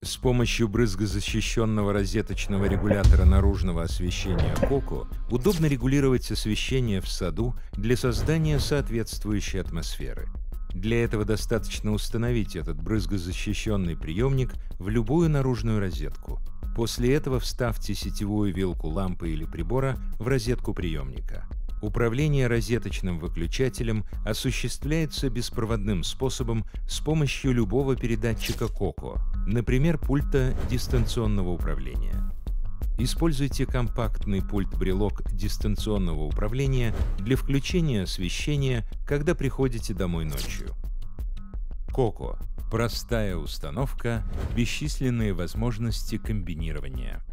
С помощью брызгозащищенного розеточного регулятора наружного освещения Коко удобно регулировать освещение в саду для создания соответствующей атмосферы. Для этого достаточно установить этот брызгозащищенный приемник в любую наружную розетку. После этого вставьте сетевую вилку лампы или прибора в розетку приемника. Управление розеточным выключателем осуществляется беспроводным способом с помощью любого передатчика Коко, например, пульта дистанционного управления. Используйте компактный пульт-брелок дистанционного управления для включения освещения, когда приходите домой ночью. Коко – простая установка, бесчисленные возможности комбинирования.